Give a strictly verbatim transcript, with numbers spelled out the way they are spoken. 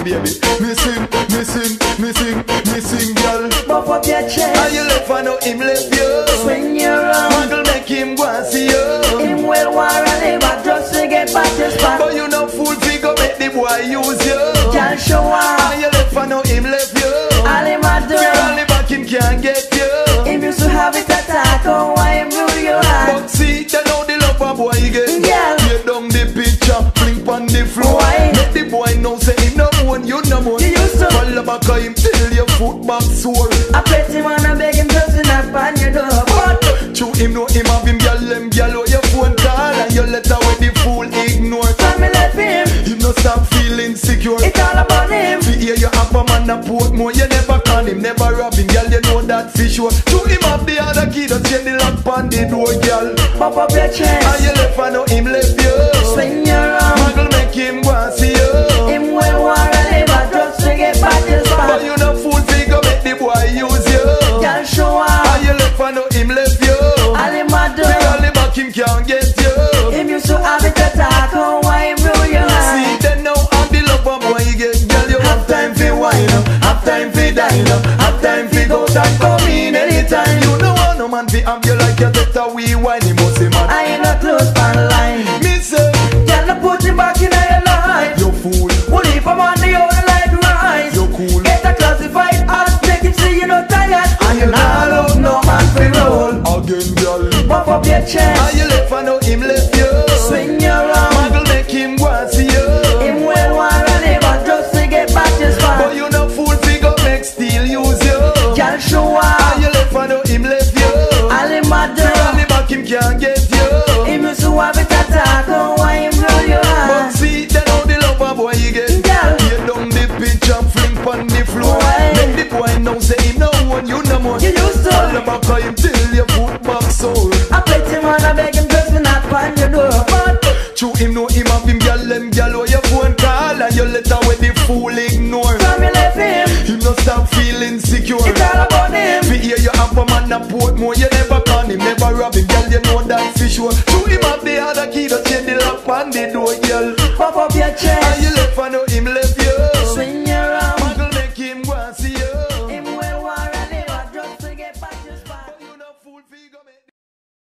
baby. Missing, missing, missing, missing, girl. Buff up your chest. And you left and now him left you. Swing you around. Muggle make him go and see you. Him well war and live a just to get back to spot. But you no fool figure make the boy use you. Can't show up. And you left and now him left you. All him a do. Only back him can't get you. Him used to have it attack. Oh, why him rule your heart? But see, they know the love a boy get. Yeah. Lay down the picture, fling on the floor. Why? Make the boy know say him no one, you no more. You used to. Follow back of him till your foot back sore. I bet him and I beg him just to knock on your door. But True him know him have him gyal them gyal out your phone call and your letter with the fool ignore. when me left him, Him no stop feeling secure. it's all about him. Fi hear you have a man a port more. You never con him, never rob him, gyal. You know that for sure. True him have the other key, just change the lock on the door, gyal. Buff up your chest. And you left and now him left you. Swing you around. Muggle make him go and see you. Him well war and live a just to get back to But spot. you no fool figure make the boy use you. Can't show up. And you left and now him left you. All him a do. The only back him can't get you. Him used to have it attack. Oh, why him rule your See heart? then now all the love a boy you get, girl. You have time for wine up, have time for dine up, have time for go and come in anytime. You know want no man fi have you like you take a wee wine. He must be mad. I ain't no close pan line. Me say Girl, no put him back in your life. you fool, Well, if I'm on the other like rise, you cool. get a classified art, make him see you not tired. And you not love no man for roll. Again, girl. Buff up your chest. And you left and now him left you. Swing you around. Muggle make him go and see you. Him well war and live a just to get back to But spot. you no fool figure make still use you. Can't show And up. you left and now him left you. All him a do. The only back him can't get you. Him used to have it attack. Oh, why him rule your But heart? see, then how the love a boy you get. Girl. Lay down the picture, fling on the floor. Why? Make the boy now say him no one, you no more. You used to. Follow back of him till your foot back sore. I bet him and I beg him just to knock on your door. But True him know him have him gyal them gyal or your phone call and your letter with the fool ignore. from me left him, Him no stop feeling secure. it's all about him. Fi hear you have a man a port more, you never con him, never rob him, girl. You know that for sure. True him have the other key, just change the lock on the door, girl.